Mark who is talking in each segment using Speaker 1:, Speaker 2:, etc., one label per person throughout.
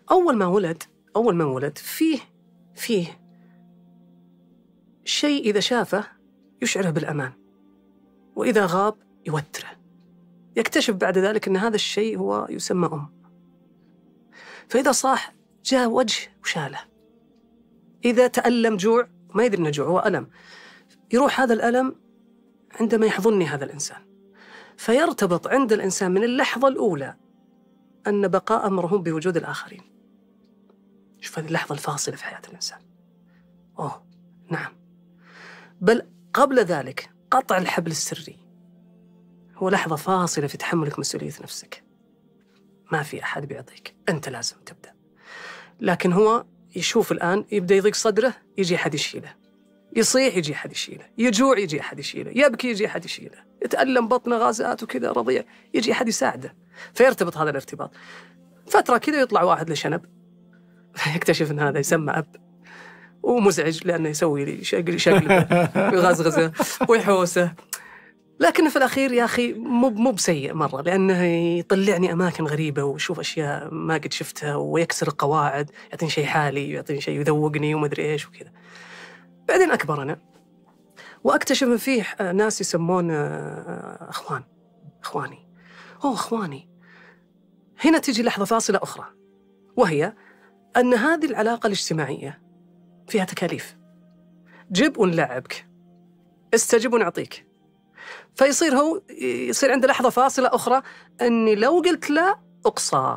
Speaker 1: أول ما ولد فيه شيء إذا شافه يشعره بالأمان، وإذا غاب يوتره. يكتشف بعد ذلك أن هذا الشيء هو يسمى فإذا صاح جاء وجه وشاله. إذا تألم جوع ما يدري أنه جوع، هو ألم، يروح هذا الألم عندما يحضنني هذا الإنسان. فيرتبط عند الإنسان من اللحظة الأولى أن بقاء مرهون بوجود الآخرين. شوف هذه اللحظة الفاصلة في حياة الإنسان. نعم. بل قبل ذلك قطع الحبل السري هو لحظة فاصلة في تحملك مسؤولية نفسك. ما في أحد بيعطيك، أنت لازم تبدأ. لكن هو يشوف الآن يبدأ يضيق صدره، يجي أحد يشيله، يصيح يجي أحد يشيله، يجوع يجي أحد يشيله، يبكي يجي أحد يشيله، يتألم بطنه غازات وكذا رضيع يجي أحد يساعده. فيرتبط هذا الارتباط. فترة كذا يطلع واحد لشنب يكتشف أن هذا يسمى أب، ومزعج لأنه يسوي لي شقلبه ويغزغزه ويحوسه. لكن في الأخير يا أخي مو بسيء مرة، لأنه يطلعني أماكن غريبة ويشوف أشياء ما قد شفتها ويكسر القواعد، يعطيني شيء حالي ويعطيني شيء يذوقني ومدري إيش وكذا. بعدين أكبر أنا وأكتشف أن فيه ناس يسمون أخواني. هنا تجي لحظة فاصلة أخرى، وهي أن هذه العلاقة الاجتماعية فيها تكاليف. جب ونلعبك، استجب ونعطيك. يصير عنده لحظة فاصلة أخرى أني لو قلت لا أقصى.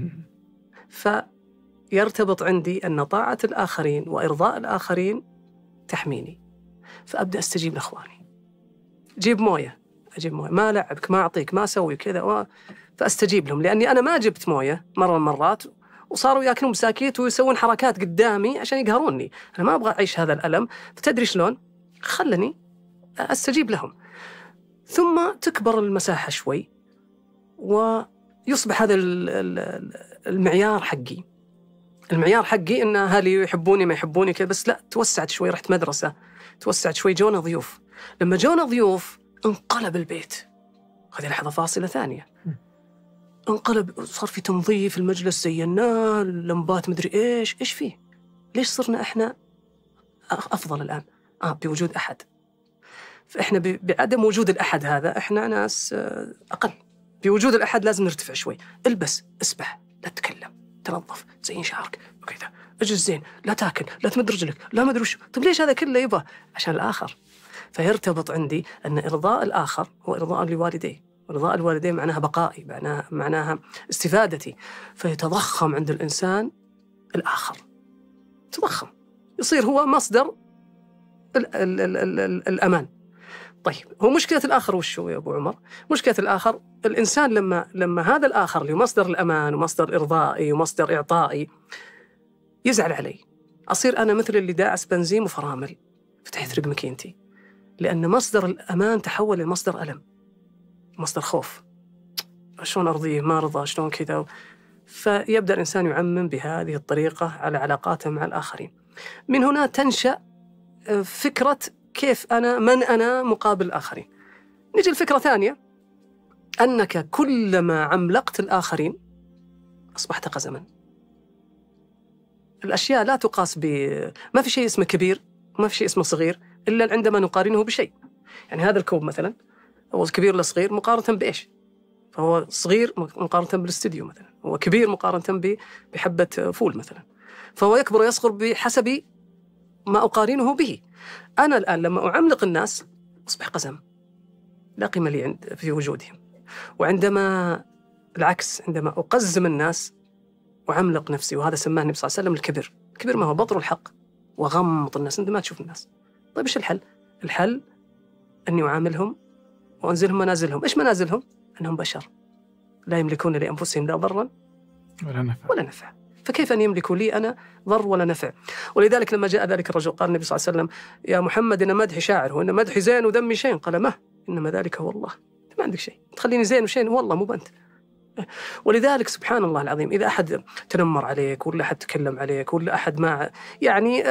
Speaker 1: فيرتبط عندي أن طاعة الآخرين وإرضاء الآخرين تحميني، فأبدأ أستجيب لأخواني. جيب موية، أجيب موية، ما لعبك، ما أعطيك، ما أسوي كذا، فأستجيب لهم، لأني أنا ما جبت موية مرة من المرات وصاروا يأكلون مساكيت ويسوون حركات قدامي عشان يقهروني. أنا ما أبغى أعيش هذا الألم، فتدري شلون؟ خلني أستجيب لهم. ثم تكبر المساحة شوي ويصبح هذا المعيار حقي إن أهلي يحبوني ما يحبوني كذا، بس لا، توسعت شوي، رحت مدرسة، توسعت شوي، جونا ضيوف. لما جونا ضيوف انقلب البيت. هذه لحظة فاصلة ثانية. انقلب، صار في تنظيف المجلس، زيناه، لمبات مدري إيش فيه. ليش صرنا إحنا أفضل الآن؟ بوجود أحد. فإحنا بعدم وجود الأحد هذا إحنا ناس أقل. بوجود الأحد لازم نرتفع شوي. البس، اسبح، لا تتكلم، تنظف، زين شعرك وكذا، اجلس زين، لا تاكل، لا تمد رجلك، لا مدري وش. طيب ليش هذا كله يبغى؟ عشان الآخر. فيرتبط عندي أن إرضاء الآخر هو إرضاء لوالديه، وإرضاء الوالدين معناها بقائي، معناها استفادتي. فيتضخم عند الإنسان الآخر، تضخم، يصير هو مصدر الأمان. طيب هو مشكلة الآخر وش هو يا أبو عمر؟ مشكلة الآخر الإنسان لما هذا الآخر اللي مصدر الأمان ومصدر إرضائي ومصدر إعطائي يزعل علي، أصير أنا مثل اللي داعس بنزين وفرامل فتحت ماكينتي، لأن مصدر الأمان تحول لمصدر ألم، مصدر خوف. شلون أرضيه، ما رضى، شلون كذا. فيبدأ الإنسان يعمم بهذه الطريقة على علاقاته مع الآخرين. من هنا تنشأ فكرة كيف من أنا مقابل الآخرين. نجي لفكرة ثانية، أنك كلما عملقت الآخرين أصبحت قزما. الأشياء لا تقاس ما في شيء اسمه كبير وما في شيء اسمه صغير إلا عندما نقارنه بشيء. يعني هذا الكوب مثلا هو كبير ولا صغير مقارنة بإيش؟ فهو صغير مقارنة بالاستديو مثلا، هو كبير مقارنة بحبة فول مثلا. فهو يكبر ويصغر بحسب ما أقارنه به. أنا الآن لما أعملق الناس أصبح قزم، لا قيمة لي في وجودهم. وعندما العكس، عندما أقزم الناس وعملق نفسي، وهذا سماه النبي صلى الله عليه وسلم الكبر ما هو بطر الحق وغمط الناس، أنت ما تشوف الناس. طيب إيش الحل؟ الحل أني أعاملهم وأنزلهم منازلهم. إيش منازلهم؟ أنهم بشر لا يملكون لأنفسهم لا ضرا ولا نفع. فكيف أن يملكوا لي أنا ضر ولا نفع؟ ولذلك لما جاء ذلك الرجل قال النبي صلى الله عليه وسلم: يا محمد إن مدحي شاعر وإن مدحي زين ودمي شين. قال: ما إنما ذلك هو الله. أنت ما عندك شيء تخليني زين وشين، والله مو بنت. ولذلك سبحان الله العظيم، إذا أحد تنمر عليك ولا أحد تكلم عليك ولا أحد ما يعني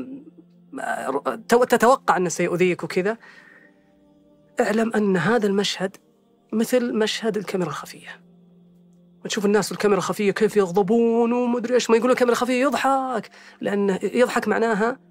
Speaker 1: تتوقع أنه سيؤذيك وكذا، اعلم أن هذا المشهد مثل مشهد الكاميرا الخفية. وتشوف الناس في الكاميرا الخفية كيف يغضبون ومدري إيش، ما يقولون كاميرا خفية يضحك، لأن يضحك معناها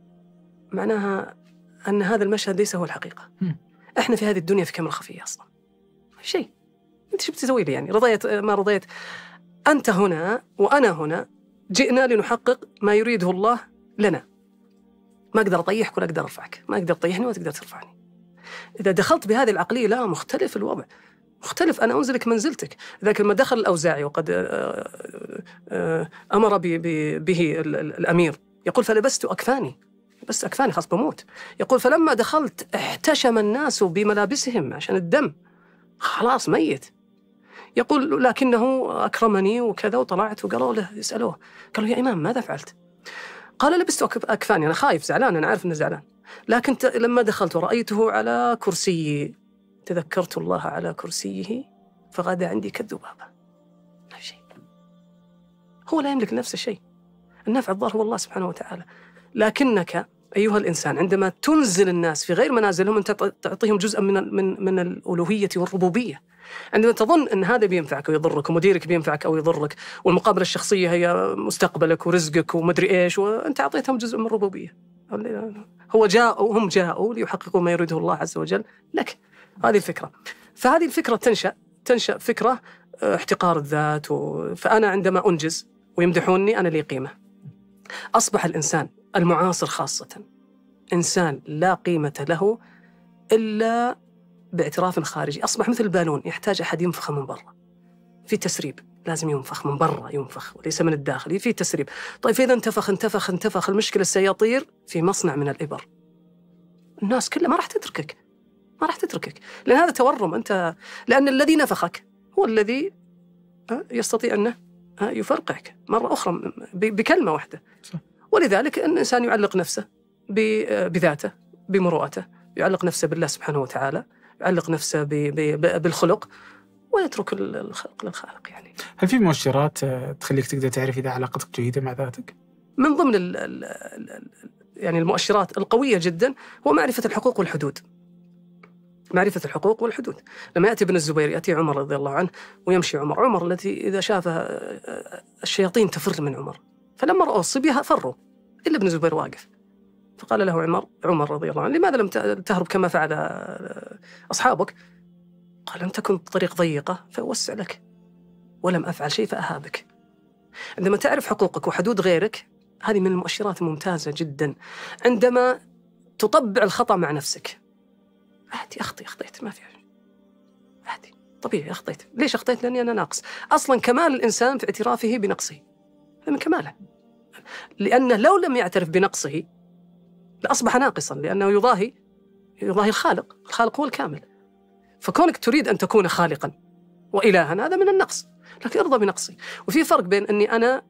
Speaker 1: أن هذا المشهد ليس هو الحقيقة. إحنا في هذه الدنيا في كاميرا خفية أصلا شيء. أنت شو بتسوي لي يعني؟ رضيت ما رضيت، أنت هنا وأنا هنا، جئنا لنحقق ما يريده الله لنا. ما أقدر أطيحك ولا أقدر أرفعك، ما أقدر تطيحني ولا تقدر ترفعني. إذا دخلت بهذه العقلية لا، مختلف الوضع، مختلف. أنا أنزلك منزلتك. ذاك لما دخل الأوزاعي وقد أمر به الأمير، يقول فلبست أكفاني، بس أكفاني خلاص بموت. يقول فلما دخلت احتشم الناس بملابسهم عشان الدم، خلاص ميت. يقول لكنه أكرمني وكذا، وطلعت وقالوا له يسألوه، قالوا يا إمام ماذا فعلت؟ قال لبست أكفاني، أنا خايف زعلان، أنا عارف أنه زعلان، لكن لما دخلت ورأيته على كرسي تذكرت الله على كرسيه فغدا عندي كالذبابة. لا شيء، هو لا يملك نفس الشيء، النافع الضار هو الله سبحانه وتعالى. لكنك أيها الإنسان عندما تنزل الناس في غير منازلهم أنت تعطيهم جزءا من الألوهية والربوبية. عندما تظن أن هذا بينفعك ويضرك، ومديرك بينفعك أو يضرك، والمقابلة الشخصية هي مستقبلك ورزقك ومدري إيش، وأنت أعطيتهم جزء من الربوبية. هم جاءوا ليحققوا ما يريده الله عز وجل لك. هذه الفكرة. فهذه الفكرة تنشأ فكرة احتقار الذات. فأنا عندما أنجز ويمدحوني أنا لي قيمة. أصبح الإنسان المعاصر خاصة إنسان لا قيمة له إلا باعتراف خارجي. أصبح مثل البالون يحتاج أحد ينفخه من برا، في تسريب، لازم ينفخ من برا، ينفخ وليس من الداخل، في تسريب. طيب إذا انتفخ المشكلة سيطير في مصنع من الإبر. الناس كلها ما راح تتركك، لأن هذا تورم. أنت لأن الذي نفخك هو الذي يستطيع أنه يفرقعك مرة أخرى بكلمة واحدة. ولذلك الإنسان يعلق نفسه بذاته، بمروءته، يعلق نفسه بالله سبحانه وتعالى، يعلق نفسه بالخلق، ويترك الخلق للخالق. يعني
Speaker 2: هل في مؤشرات تخليك تقدر تعرف إذا علاقتك جيدة مع ذاتك؟
Speaker 1: من ضمن يعني المؤشرات القوية جدا هو معرفة الحقوق والحدود. معرفة الحقوق والحدود. لما يأتي ابن الزبير، يأتي عمر رضي الله عنه ويمشي عمر التي إذا شافها الشياطين تفر من عمر، فلما رأوا الصبية فروا إلا ابن الزبير واقف. فقال له عمر رضي الله عنه لماذا لم تهرب كما فعل أصحابك؟ قال لم تكن الطريق ضيقة فأوسع لك، ولم أفعل شيء فأهابك. عندما تعرف حقوقك وحدود غيرك، هذه من المؤشرات الممتازة جدا. عندما تطبع الخطأ مع نفسك، عادي أخطيت ما في عادي طبيعي أخطيت. ليش أخطيت؟ لأني أنا ناقص. أصلا كمال الإنسان في اعترافه بنقصه، هذا من كماله. لأنه لو لم يعترف بنقصه لأصبح ناقصا، لأنه يضاهي الخالق هو الكامل. فكونك تريد أن تكون خالقا وإلها هذا من النقص، لكن ارضى بنقصي. وفي فرق بين أني أنا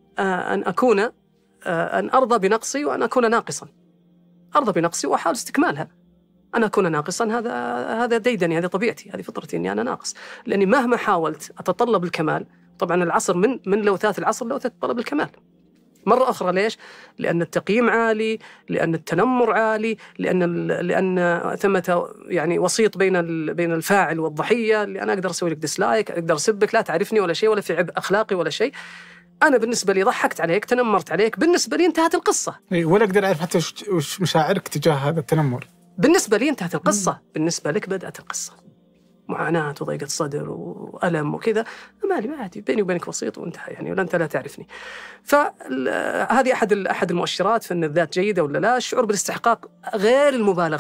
Speaker 1: أن أرضى بنقصي وأن أكون ناقصا. أرضى بنقصي وأحاول استكمالها. أنا أكون ناقصا هذا ديدني، هذه طبيعتي، هذه فطرتي أني أنا ناقص. لأني مهما حاولت أتطلب الكمال، طبعا العصر من لوثات العصر لوثات طلب الكمال مرة أخرى. ليش؟ لأن التقييم عالي، لأن التنمر عالي، لأن ثمة يعني وسيط بين الفاعل والضحية، اللي أنا أقدر أسوي لك ديسلايك، أقدر أسبك، لا تعرفني ولا شيء، ولا في عبء أخلاقي ولا شيء. أنا بالنسبة لي ضحكت عليك، تنمرت عليك، بالنسبة لي انتهت القصة.
Speaker 2: ولا أقدر أعرف حتى وش مشاعرك تجاه هذا التنمر.
Speaker 1: بالنسبة لي انتهت القصة، بالنسبة لك بدأت القصة. معاناة وضيقة صدر وألم وكذا، ما عادي، بيني وبينك وسيط وانتهى يعني، ولا أنت لا تعرفني. فهذه أحد المؤشرات في أن الذات جيدة ولا لا. الشعور بالاستحقاق غير المبالغ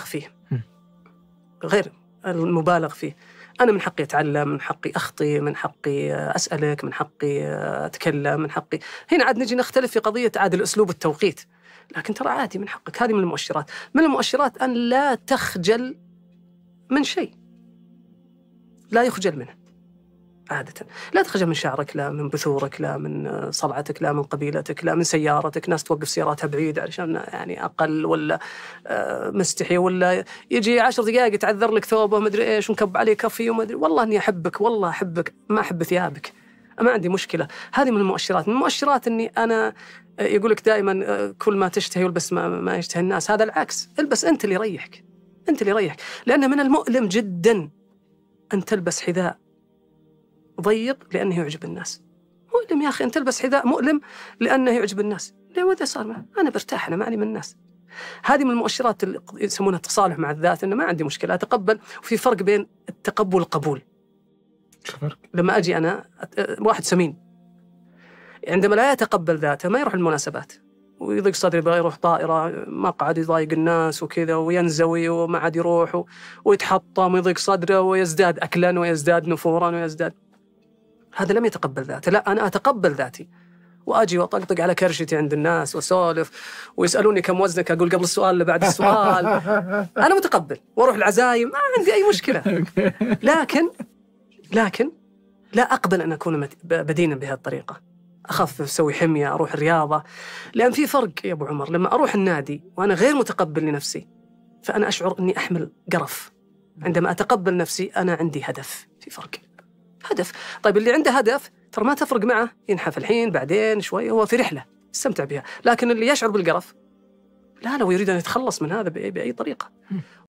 Speaker 1: فيه. أنا من حقي أتعلم، من حقي أخطي، من حقي أسألك، من حقي أتكلم، من حقي. هنا عاد نجي نختلف في قضية عاد الأسلوب والتوقيت، لكن ترى عادي من حقك. هذه من المؤشرات. من المؤشرات أن لا تخجل من شيء، لا يخجل منه عادة. لا تخجل من شعرك، لا من بثورك، لا من صلعتك، لا من قبيلتك، لا من سيارتك. ناس توقف سياراتها بعيد علشان يعني أقل، ولا مستحي، ولا يجي 10 دقائق يتعذر لك ثوبه مدري إيش ونكب عليه كفي ومدري. والله إني أحبك، والله أحبك، ما أحب ثيابك، ما عندي مشكلة. هذه من المؤشرات. من المؤشرات إني أنا يقولك دائما كل ما تشتهي والبس ما يشتهي الناس. هذا العكس، البس أنت اللي يريحك، أنت اللي يريحك. لأن من المؤلم جدا أن تلبس حذاء ضيق لأنه يعجب الناس. مؤلم يا أخي أن تلبس حذاء مؤلم لأنه يعجب الناس. ليه ماذا صار؟ أنا برتاح، أنا معني من الناس. هذه من المؤشرات اللي يسمونها التصالح مع الذات، أنه ما عندي مشكلة أتقبل. وفي فرق بين التقبل والقبول.
Speaker 2: شو فرق؟
Speaker 1: لما أجي أنا واحد سمين عندما لا يتقبل ذاته ما يروح المناسبات، ويضيق صدري يبغى يروح طائرة، مقعد يضايق الناس وكذا، وينزوي وما عاد يروح ويتحطم ويضيق صدره ويزداد أكلا ويزداد نفورا ويزداد. هذا لم يتقبل ذاته. لا، أنا أتقبل ذاتي وأجي وأطقطق على كرشتي عند الناس وأسولف، ويسألوني كم وزنك، أقول قبل السؤال اللي بعد السؤال. أنا متقبل وأروح العزايم، ما عندي أي مشكلة. لكن لا أقبل أن أكون بدينا بهذه الطريقة. أخفف، أسوي حمية، أروح الرياضة. لأن في فرق يا أبو عمر، لما أروح النادي وأنا غير متقبل لنفسي فأنا أشعر أني أحمل قرف. عندما أتقبل نفسي أنا عندي هدف. في فرق، هدف. طيب اللي عنده هدف ترى ما تفرق معه ينحف الحين بعدين شوي، هو في رحلة يستمتع بها. لكن اللي يشعر بالقرف لا، لو يريد أن يتخلص من هذا بأي طريقة.